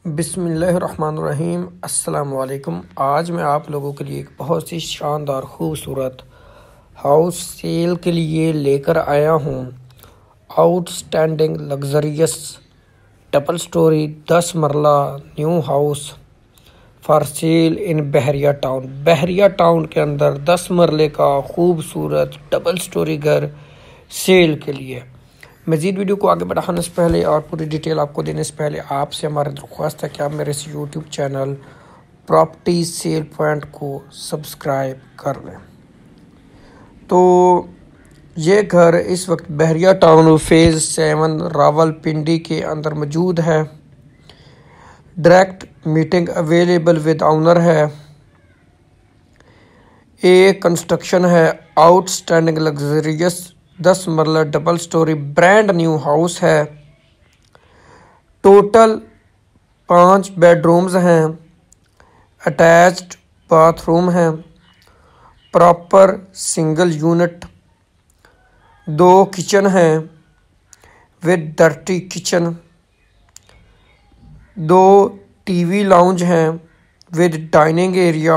बिस्मिल्लाहिर्रहमानिर्रहीम। अस्सलाम वालेकुम। आज मैं आप लोगों के लिए एक बहुत ही शानदार खूबसूरत हाउस सेल के लिए लेकर आया हूँ। Outstanding luxurious double story 10 marla new house for sale in Bahria town. Bahria town के अंदर 10 मरले का खूबसूरत डबल स्टोरी घर सेल के लिए। मज़ीद वीडियो को आगे बढ़ाने से पहले और पूरी डिटेल आपको देने से पहले आपसे हमारी दरख्वास्त है कि आप मेरे इस YouTube channel property sale point को सब्सक्राइब कर लें। तो ये घर इस वक्त बहरिया टाउन फेज़ 7 रावलपिंडी के अंदर मौजूद है। Direct meeting available with owner है। ए कंस्ट्रक्शन है। Outstanding luxurious 10 marla double story brand new house है। टोटल 5 बेडरूम्स हैं। अटैच्ड बाथरूम है। Proper single unit. 2 किचन हैं with dirty kitchen. 2 TV lounge हैं with dining area.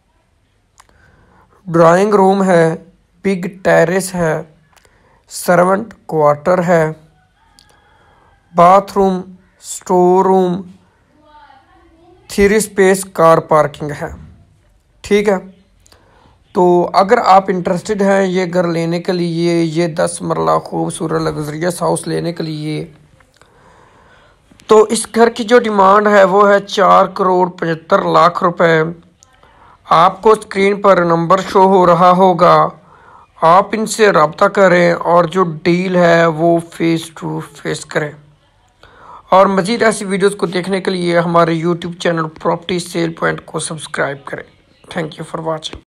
Drawing room है। Big terrace है। Servant quarter है। Bathroom, store room, 3 space car parking है। ठीक है, तो अगर आप इंटरेस्टेड हैं ये घर लेने के लिए, ये 10 मरला खूबसूरत लग्जरियस हाउस लेने के लिए, तो इस घर की जो डिमांड है वो है 4,75,00,000 रुपए। आपको स्क्रीन पर नंबर शो हो रहा होगा, आप इनसे रब्ता करें और जो डील है वो फेस टू फेस करें। और मज़ीद ऐसी वीडियोस को देखने के लिए हमारे YouTube channel property sale point को सब्सक्राइब करें। Thank you for watching.